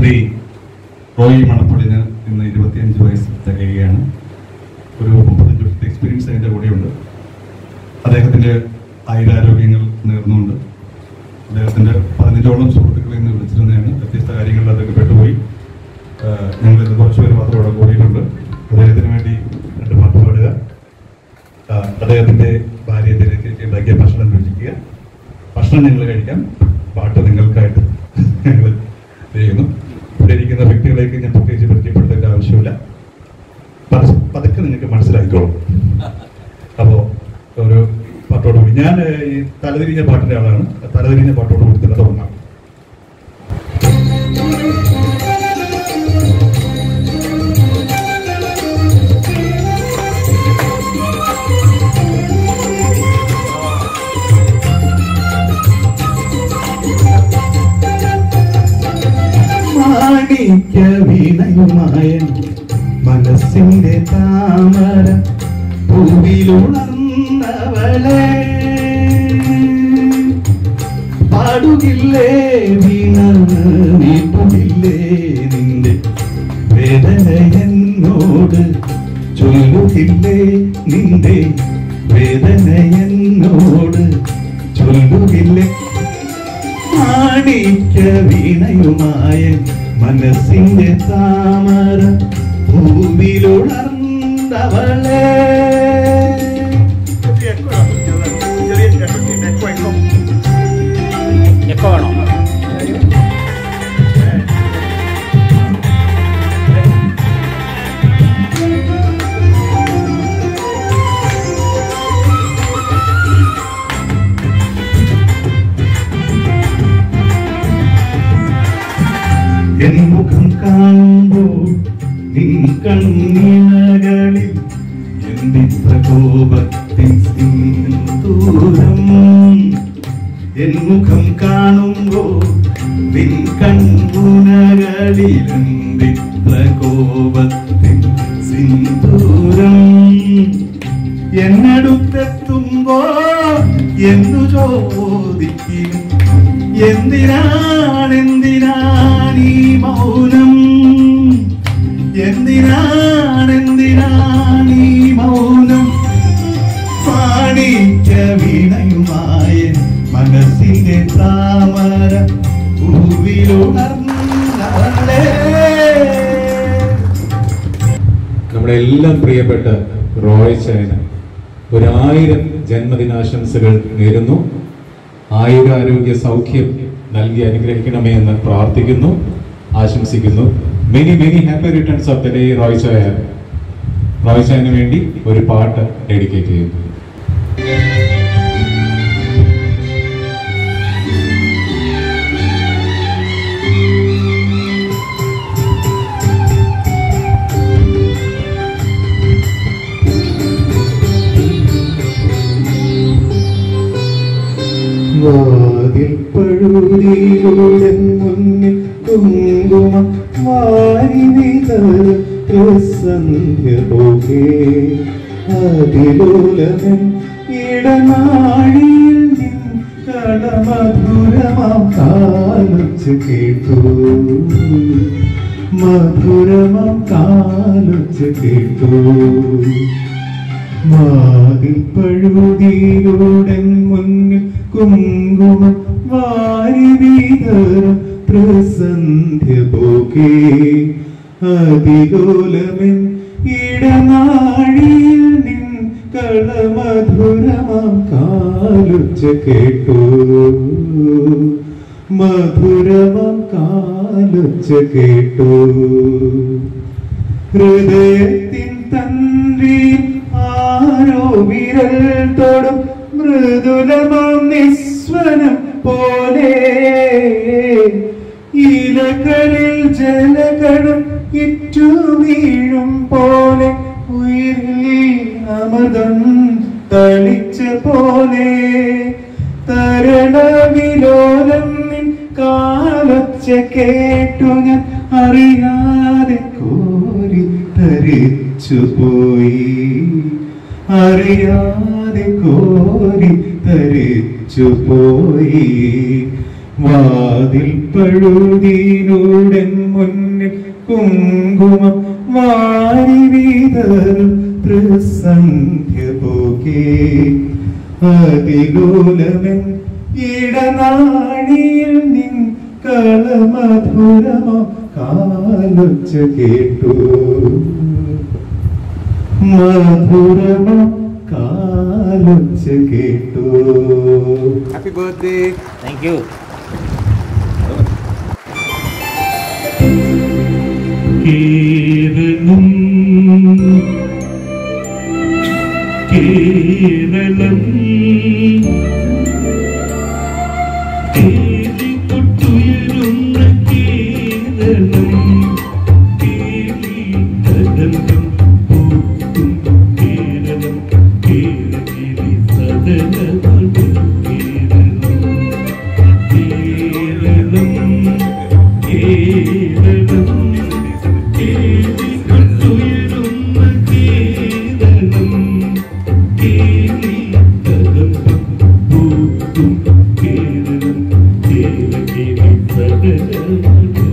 ശ്രീ റോയി മണപ്പള്ളിന് ഇന്ന് 25 വയസ്സ് തികയുകയാണ്. ഒരു 35 വർഷത്തെ എക്സ്പീരിയൻസ് അതിൻ്റെ കൂടെയുണ്ട്. അദ്ദേഹത്തിൻ്റെ ആയുരാരോഗ്യങ്ങൾ നേർന്നുകൊണ്ട് അദ്ദേഹത്തിൻ്റെ 15ഓളം സുഹൃത്തുക്കളിൽ നിന്ന് വിളിച്ചിരുന്നതാണ്. വ്യത്യസ്ത കാര്യങ്ങളിൽ അതൊക്കെ പെട്ടുപോയി. ഞങ്ങളിന്ന് കുറച്ച് പേര് മാത്രം ഇവിടെ കൂടിയിട്ടുണ്ട്. അദ്ദേഹത്തിന് വേണ്ടി 2 പാട്ട് പാടുക, അദ്ദേഹത്തിൻ്റെ ഭാര്യത്തിലേക്ക് ഉണ്ടാക്കിയ ഭക്ഷണം രുചിക്കുക, ഭക്ഷണം നിങ്ങൾ കഴിക്കാം, പാട്ട് നിങ്ങൾക്കായിട്ട് ഞങ്ങൾ ചെയ്യുന്നു. ഇവിടെ ഇരിക്കുന്ന വ്യക്തികളേക്ക് ഞാൻ പ്രത്യേകിച്ച് പരിചയപ്പെടുത്തേണ്ട ആവശ്യമില്ല, പതുക്കെ നിങ്ങൾക്ക് മനസ്സിലാക്കിക്കോളും. അപ്പോൾ ഒരു പാട്ടോടുകൂടി ഞാൻ ഈ തലതിരിഞ്ഞ പാട്ടിൻ്റെ ആളാണ്. തലതിരിഞ്ഞ പാട്ടോടുകൂടി തന്നെ തുടങ്ങാം. വീണയുമായ മനസ്സിന്റെ താമര പൂവിലുണർന്നവളെ പാടുകില്ലേ വീണ നീപ്പുകില്ലേ നിന്റെ വേദന എന്നോട് ചൊല്ലുകില്ലേ നിന്റെ വേദന എന്നോട് ചൊല്ലുകില്ലേ മാണിക്യ വീണയുമായ മനസ്സിന്റെ താമര ഭൂമിയിലുണർന്നവളെ. എൻ മുഖം കാണുമ്പോൾ നിൻ കണ്ണിനകളിൽ എന്തിത്ര കോപത്തിൻ സിന്ദൂരം. എൻ മുഖം കാണുമ്പോൾ നിൻ കണ്ണുനകളിൽ എന്തിത്ര കോപത്തിൻ സിന്ദൂരം. എന്നടുത്തെത്തുമ്പോ എന്തു ചോദിക്കും, എന്തിനാണെന്തിനാണീ മൗനം, എന്തിനാണെന്തിനാണീ മൗനം. മാണിക്യ വീണയുമായ മനസ്സിന്റെ താമര ഭൂവിലുണർന്നവളെ. നമ്മുടെ എല്ലാം പ്രിയപ്പെട്ട റോയ് ചായന് 1000 ജന്മദിനാശംസകൾ നേരുന്നു. ആയുരാരോഗ്യ സൗഖ്യം നൽകി അനുഗ്രഹിക്കണമേ എന്ന് പ്രാർത്ഥിക്കുന്നു, ആശംസിക്കുന്നു. Many happy returns of the day Roy Chaya. Roy ചായന് വേണ്ടി ഒരു പാട്ട് ഡെഡിക്കേറ്റ് ചെയ്യുന്നു. പഴുതിയിലൂടെ മുന്നിൽ കുങ്കുമം വാരി സന്ധ്യ പോകെ അതിലോലമൻ ഇടനാഴിയിൽ നിൻ കടമധുരമാം കാലൊച്ച കേട്ടു, മധുരമാം കാലൊച്ച കേട്ടു. വാതിൽ പഴുതിയിലൂടെ മുന്നിൽ കുങ്കുമം വാരി പ്രസന്ധ്യ പോകെ അതിലോലമൻ ഇടനാഴിയിൽ നിൻ കളമധുരമാം കാലൊച്ച കേട്ടു, മധുരമാം കാലൊച്ച കേട്ടു. ഹൃദയത്തിൻ തന്ത്രി ആരോ വിരൽ തൊടും മൃദുലമാം നിസ്വനം പോലെ ഇലകളിൽ ജലകണം ഇറ്റു വീഴും പോലെ ഉയിരിൽ അമൃതം തളിച്ച പോലെ തരണവിലോലം നിൻ കാലൊച്ച കേട്ടു ഞാൻ അറിയാതെ കോരി തരിച്ചുപോയി, അറിയാതെ കോരി തരിച്ചുപോയി. വാതിൽ പഴുതിയിലൂടെ മുന്നിൽ കുങ്കുമം വാരി വീതറും പ്രസന്ധ്യ പോകേ അതിലൂലമൻ ഇടനാഴിയിൽ നിൻ കളമധുരമോ കാലൊച്ച കേട്ടു മധുരമോ കാലൊച്ച കേട്ടു. Happy birthday. Thank you. Keralam Keralam കേളികൊട്ടുയരുന്ന കേരളം കേളികടലും പൂക്കും കേരളം കേരളി സദനമടും കേരളം കേരളം കേരളം കേളികൊട്ടുയരുന്ന കേരളം കേളികടലും പൂക്കും കേരളം കേരളി സദനമടും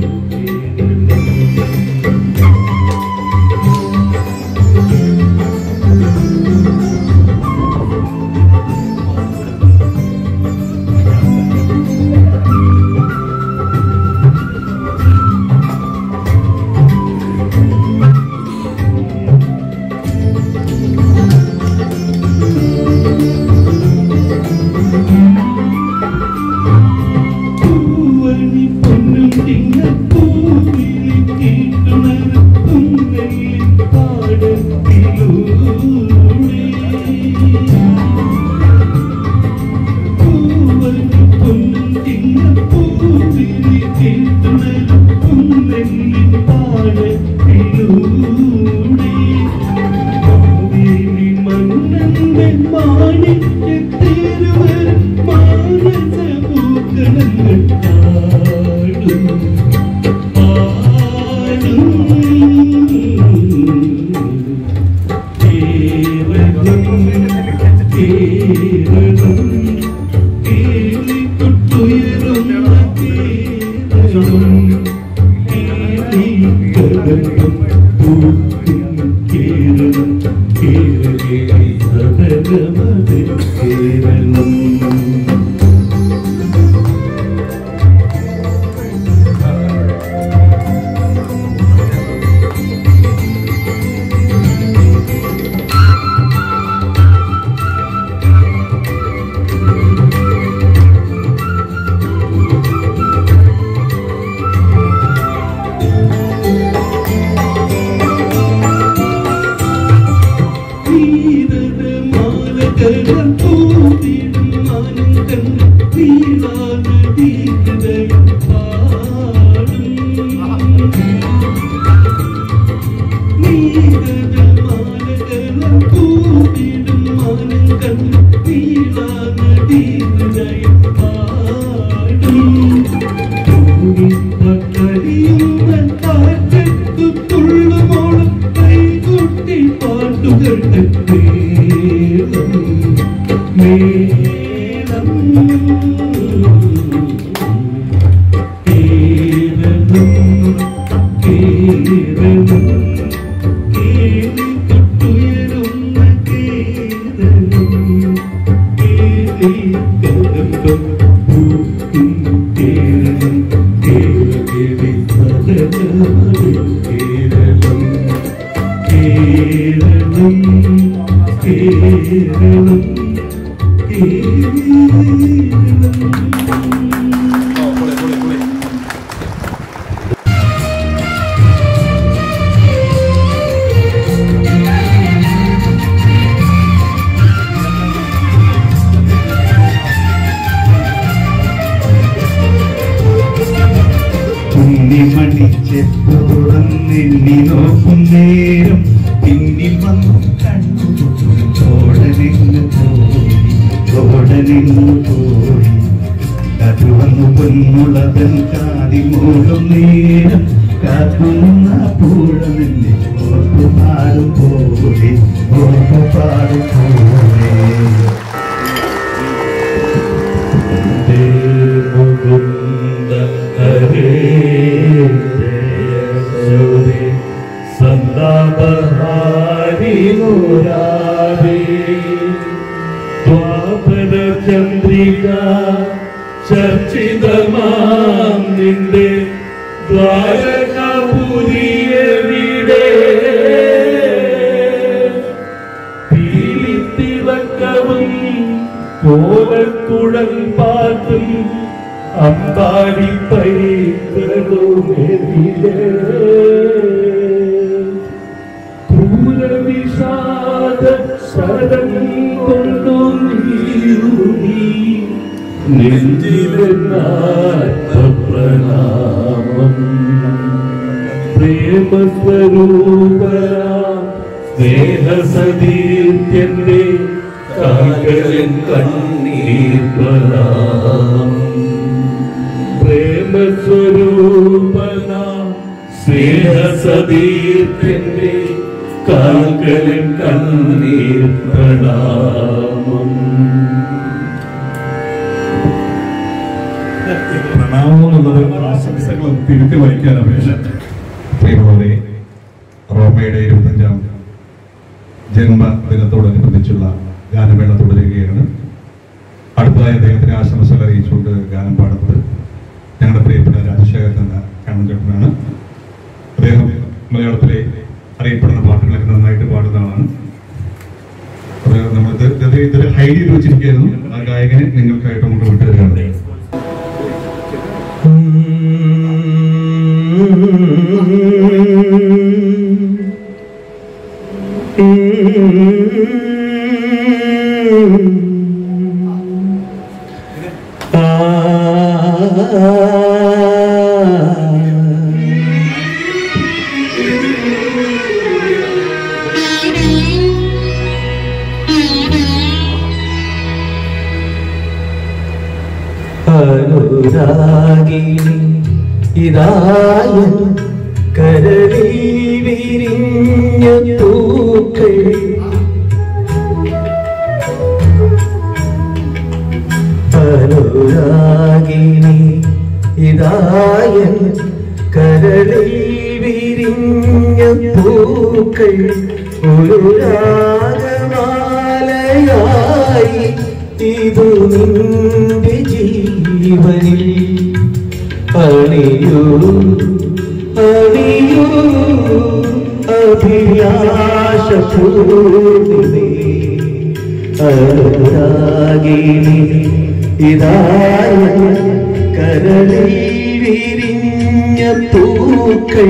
നിന്നി നോക്കും നേരം പിന്നിൽ വന്നു കണ്ടു തോടനിന്ന് പോയി കാറ്റു വന്നു പൊന്മുളതൻ കാതി മൂടും നേരം കാത്തുന്ന പുഴ നിന്നെ ഓർത്തു പാടും പോലെ ദേവ ചർച്ചിതമാം നിന്റെ ദ്വാരകാപുരിയെവിടെ പീലിത്തിളക്കവും കോലക്കുഴൽ പാട്ടും അമ്പാടി പൈതകളുമെവിടെ ക്രൂരവിഷാദ ശരം കൊണ്ടു നീ നെഞ്ചിലെന്നാത്മപ്രണാമം പ്രേമസ്വരൂപരാം സ്നേഹസതീത്യന്റെ കാൽകളിൽ കണ്ണീർ പ്രണാമം പ്രേമസ്വരൂപനാം സ്നേഹസതീത്യന്റെ കാൽകളിൽ കണ്ണീർ പ്രണാമം. പ്രണാമം എന്നുള്ളത് ആശംസകൾ തിരുത്തി വഹിക്കാൻ അപേക്ഷ. പ്രിയമുള്ളവരെ, റോമയുടെ 25ാം ജന്മദിനത്തോടനുബന്ധിച്ചുള്ള ഗാനമേള തുടരുകയാണ്. അടുത്തതായി അദ്ദേഹത്തിന് ആശംസകൾ അറിയിച്ചുകൊണ്ട് ഗാനം പാടുന്നത് ഞങ്ങളുടെ പ്രിയപ്പെട്ട രാജശേഖരൻ എന്ന കണ്ണൻചേട്ടനാണ്. അദ്ദേഹം മലയാളത്തിലെ അറിയപ്പെടുന്ന പാട്ടുകളൊക്കെ നന്നായിട്ട് പാടുന്ന ആളാണ്. അത് നമ്മൾ ഇതൊരു ഹൈഡ് ചെയ്ത് വെച്ചിരിക്കുകയായിരുന്നു. ആ ഗായകനെ നിങ്ങൾക്കായിട്ട് നമുക്ക് വിട്ടുതരികയാണ്. അനുരാഗിണി ഇതായ കരളിൽ വിരിഞ്ഞ പൂക്കൾ അനുരാഗിണി ഇതായ കരളിൽ വിരിഞ്ഞ പൂക്കൾ ഒരു രാഗമാലയായി ഇതു നിന്റെ ജീവനിൽ അണിയൂ അണിയൂ അഭിലാഷ പൂർണിമേ അനുരാഗിണി ഇതായ കരളിൽ വിരിഞ്ഞ പൂക്കൾ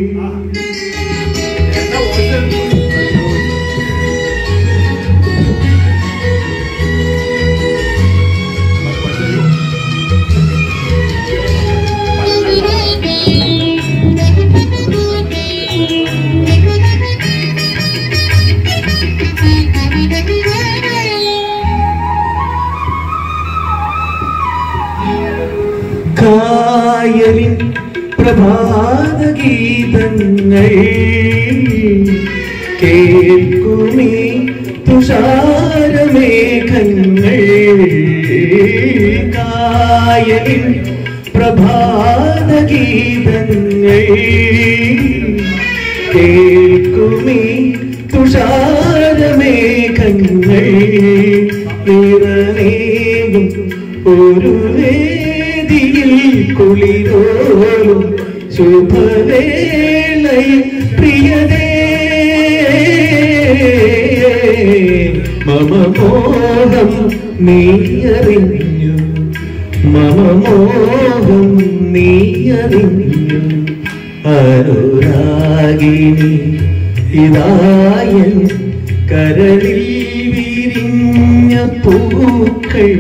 കായലിൻ പ്രഭാതഗീതങ്ങൾ കേൾക്കുമീ തുഷാരമേഘങ്ങൾ കായലിൻ പ്രഭാതഗീതങ്ങൾ കേൾക്കുമീ തുഷാരമേഘങ്ങൾ നിറനേകും ഒരു വേദിയിൽ കുളിരോലും ശുഭവേളയിൽ പ്രിയതേ മമ മോഹം നീയറിഞ്ഞു മമ മോഹം നീയറിഞ്ഞു അനുരാഗിണി ഇതായ കരളിൽ വിരിഞ്ഞ പൂക്കൾ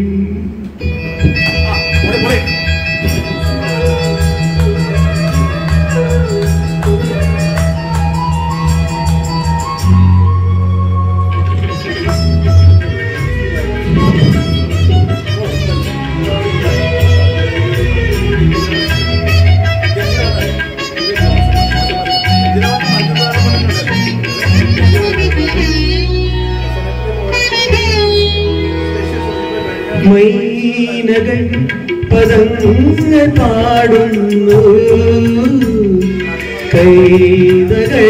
മൈനകൾ പദങ്ങൾ പാടുന്നു കൈതകൾ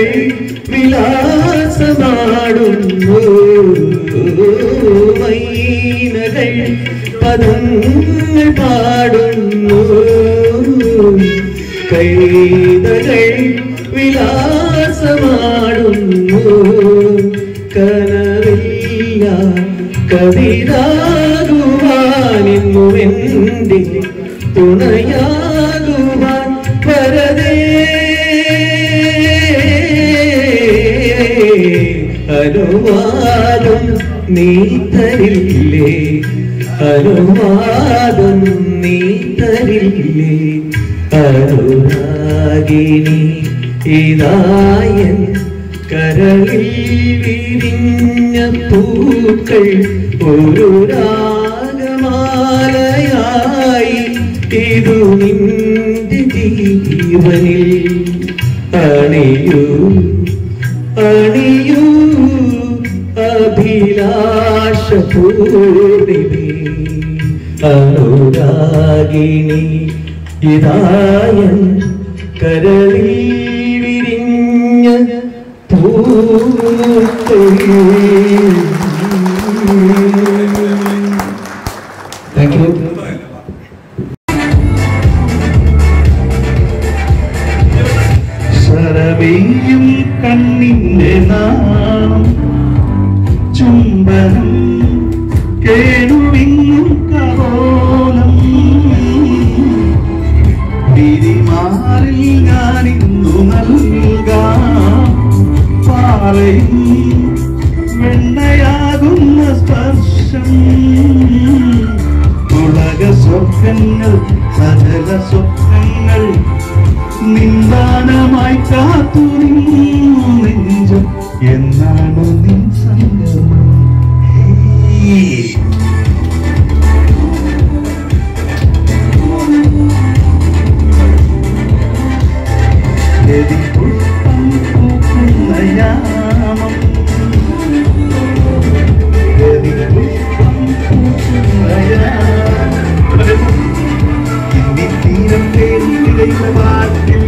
വിലാസമാടുന്നു മൈനകൾ പദങ്ങൾ പാടുന്നു കൈതകൾ വിലാസമാടുന്നു കനവില്ല കവിതാകുവാനെന്നുമെന്റെ തുണയാകുവാൻ വരതേ അനുവാദം നീ തരില്ലേ അനുവാദം നീ തരില്ലേ അനുരാഗിണി ഇതായൻ കരളിൽ വിരിഞ്ഞ പൂക്കൾ ഒരു രാഗമാലയായി ഇതു നിന്റെ ജീവനിൽ അണിയൂ അണിയൂ അഭിലാഷ പൂർണിമേ അനുരാഗിണി ഇതായൻ കരളിൽ വിരിഞ്ഞ പൂക്കൾ. Thank you. ശരവെയ്യും കണ്ണിന്റെ നാണം ചുംബനം കേടുവിങ്ങും കവോലം തിരിമാറിൽ ഞാനിന്നു നൽകാം പാലയും വെണ്ണയാകുന്ന സ്പർശം ഉലക സ്വപ്നങ്ങൾ സകല സ്വപ്നങ്ങൾ നിന്ദാനമായി കാത്തു നിന്നു നെഞ്ചം എന്നാണു നിൻ സംഗമം പുഷ്പം പൂക്കുന്ന യാമം പുഷ്പം പൂക്കുന്ന യാമം തീരം തേടി വാക്കിൽ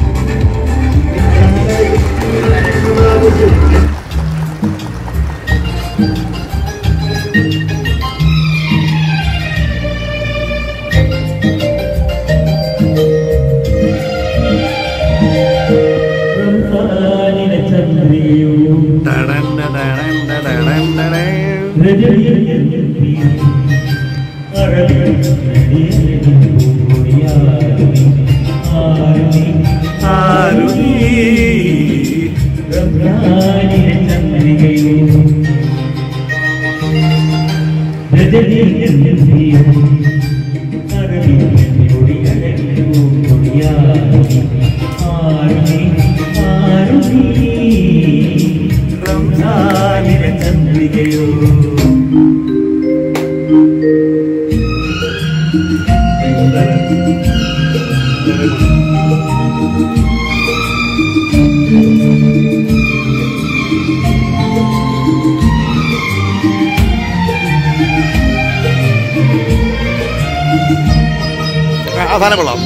അവസാനം കൊള്ളാം.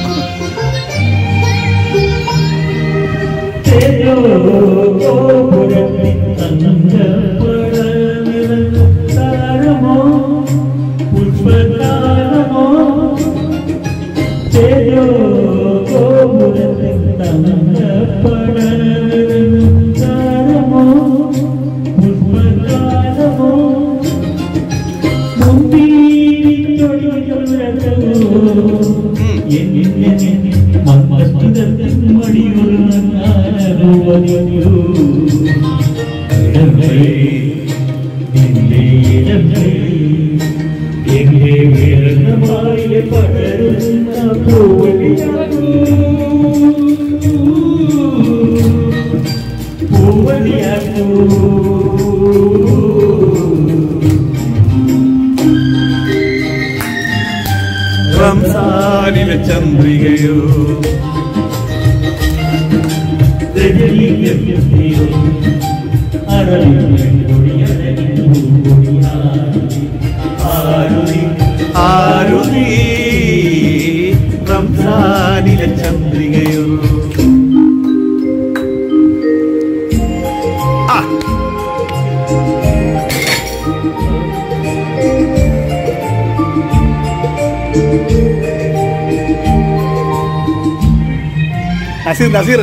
റംസാനിലെ ചന്ദ്രികയോ ആരുണി റംസാനിലെ ചന്ദ്രികയോ നസീർ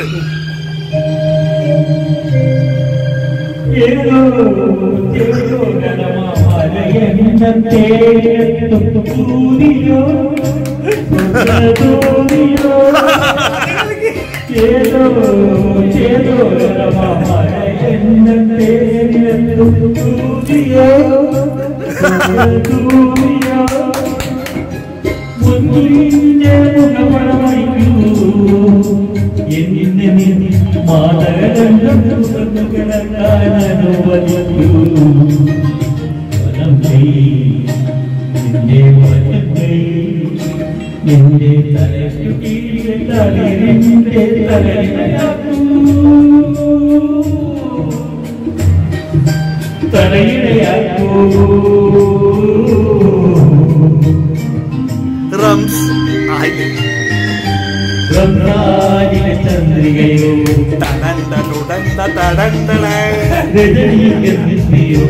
റംസ് റംസാനിലെ ചന്ദ്രികയോ രജനീകന്ധിയോ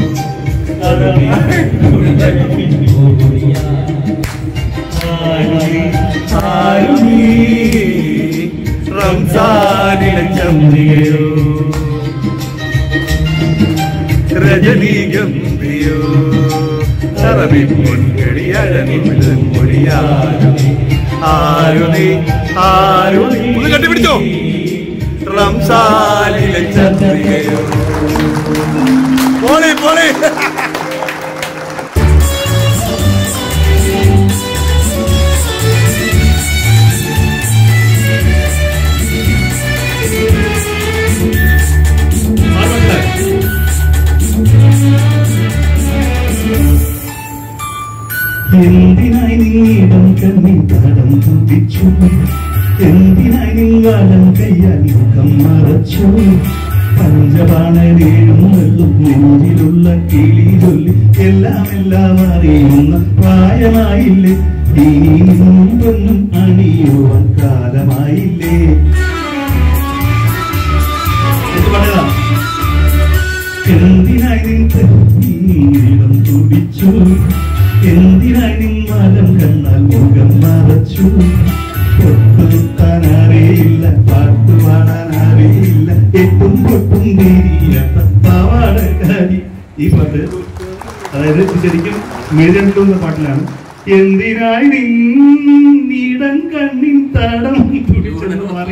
റംസാനിലെ ചന്ദ്രികയോ രജനീഗന്ധിയോ അറബി പൊൻകടി അഴനിമിഴ് ആരുണി കണ്ടുപിടിച്ചോ റംസാനിലെ ചന്ദ്രികയോ പോലെ പോലെ എന്തിനായി നീടം കണ്ണി തടം തുതിച്ചു എന്തിനായി നിങ്ങാലം കയ്യാൽ മുഖം മറച്ചു പഞ്ചപാണരേഴും വെള്ളും നെഞ്ചിലുള്ള കിളി ചൊല്ലി എല്ലാം അറിയുന്ന പ്രായമായില്ലേ ഇനി മുമ്പൊന്നും അണിയുവാൻ കാലമായില്ലേ എന്തിനായി നീടം തുടിച്ചു എന്തിനായി നിന്മാലം കണ്ണാൽ മുഖം മറച്ചു പൊട്ടുത്താനറിയില്ല പാട്ട് പാടാനറിയില്ല എട്ടും പൊട്ടും നേരിയാത്ത പാവാടക്കാരി. ഈ പാട്ട് അതായത് ശരിക്കും മേജറിലുള്ള പാട്ടിലാണ്. എന്തിനായി നീടം കണ്ണിൻ തടം തുടിച്ചെന്ന് മാറി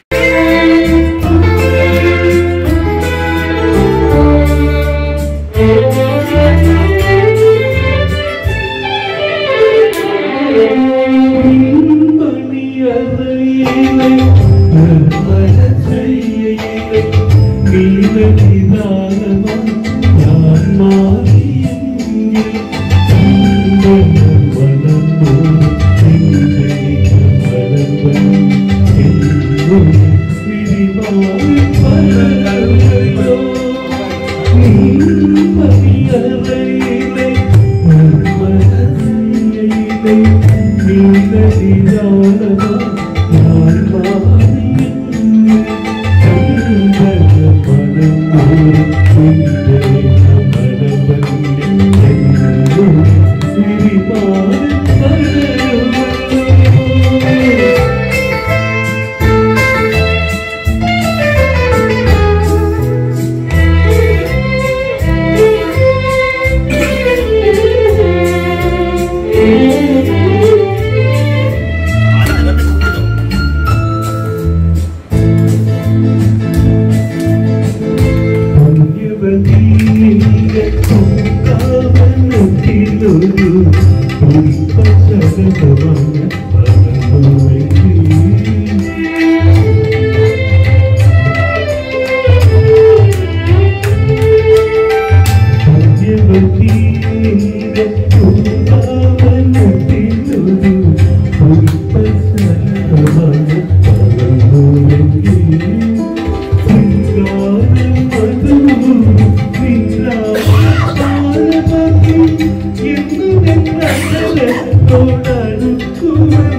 Toda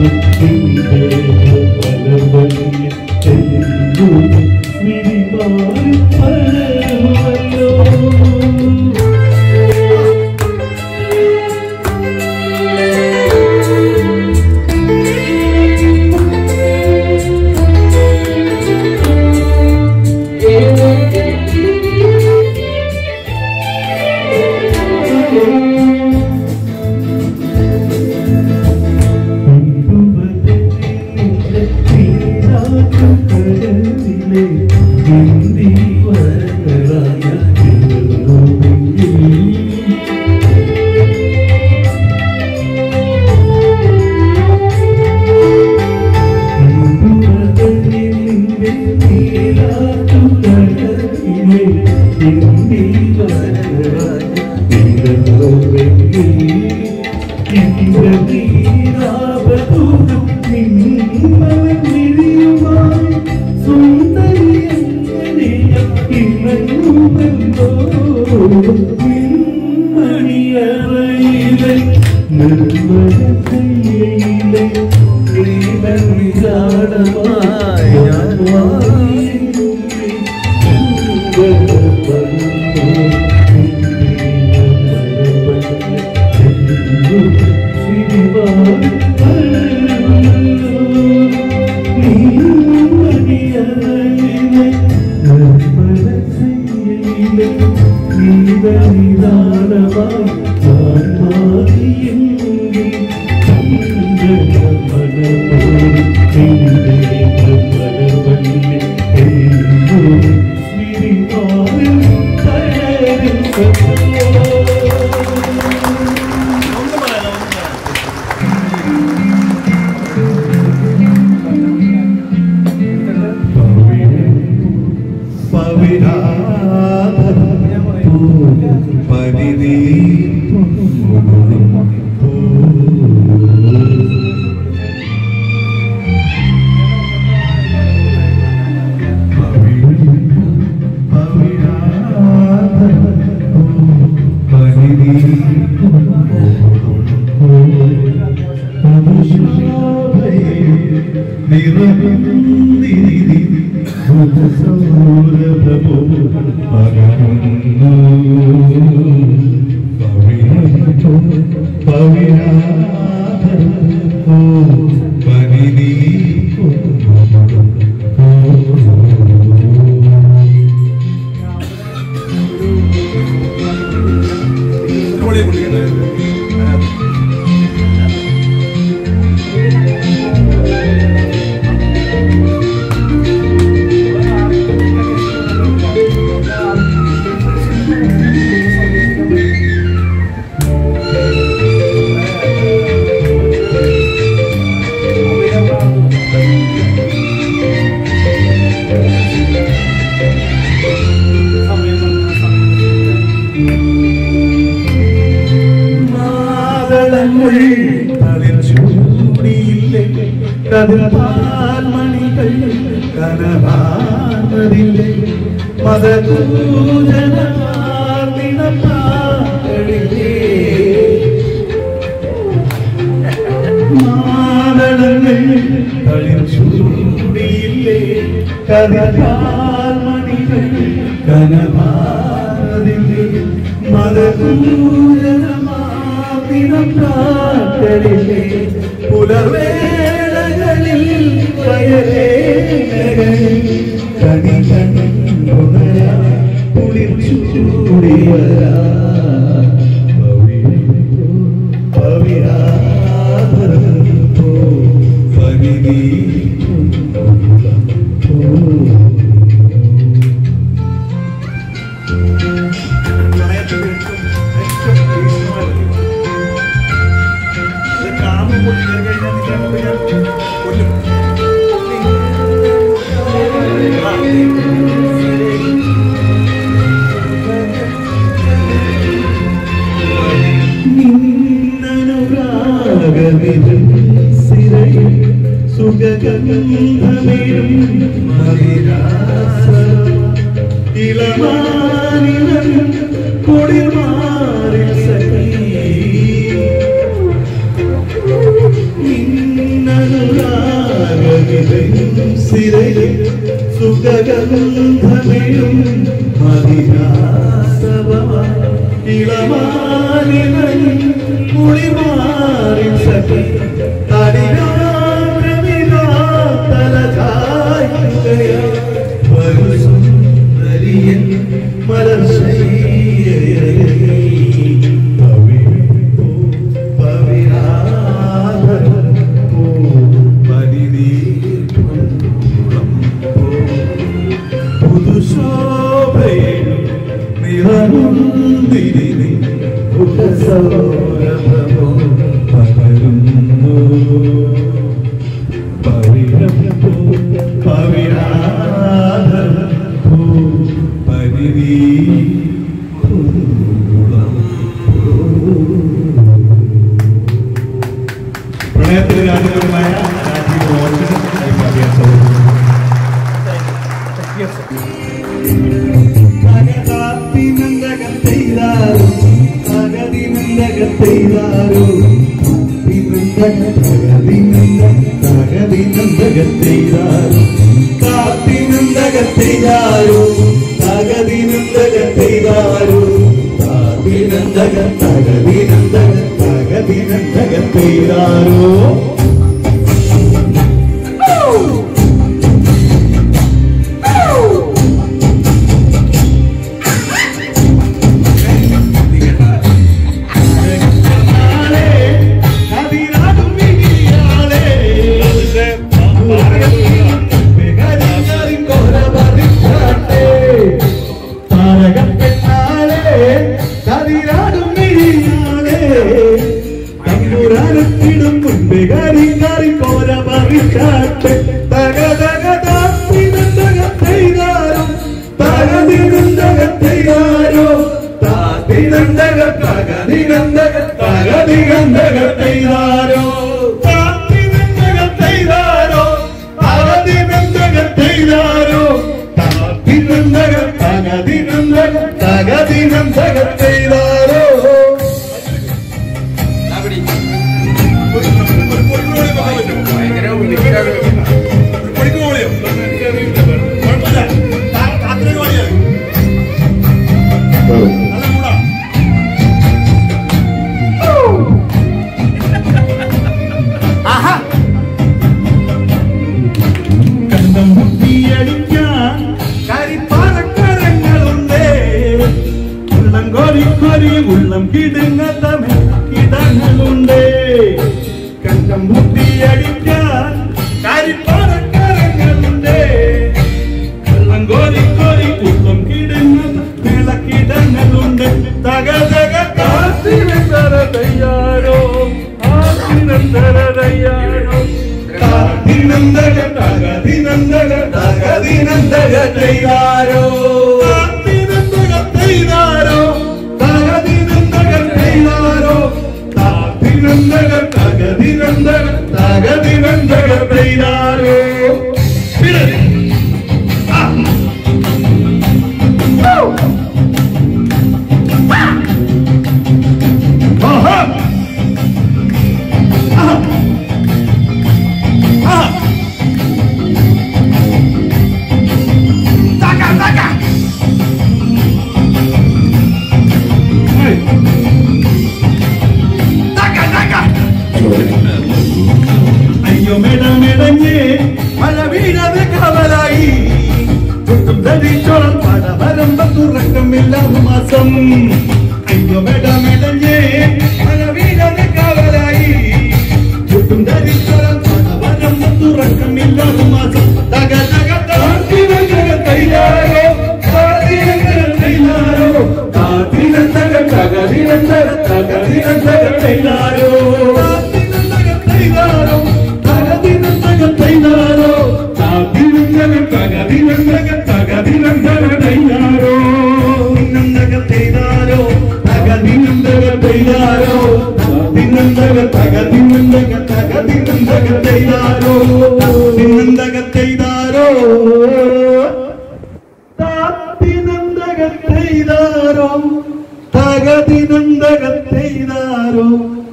Inna സിരയിൽ സുഖഗന്ധമേയും മതിരാസവമായി ഇളമാനിനൻ കുളിമാറി സഖി തടിയാഗ്രമിതാ തലചായ്ക്കുകയായി വരു സുന്ദരിയൻ മലർശയ്യയിൽ പവിഴപ്പൂ പവിഴാധരം പൂ പനിനീർക്കുളം പൂ പുതുശോഭയും നിറമുന്തിരി മുഖസൗരഭമോ പകരുന്നു പവിഴപ്പൂ പവിഴാധരം പൂ പനിനീർക്കുളം പ്രണയത്തിന് രാജകരമായ രാജീവ് ഓർക്കിഡ്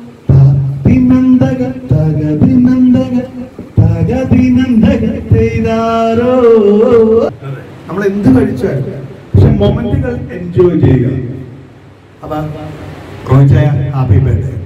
തകതിനന്ദക ആരാരോ. നമ്മൾ എന്ത് കഴിച്ചാലും പക്ഷെ മൊമെന്റുകൾ എൻജോയ് ചെയ്യുക. അതാ റോയ് ചായ ഹാപ്പി ബർത്ത്ഡേ.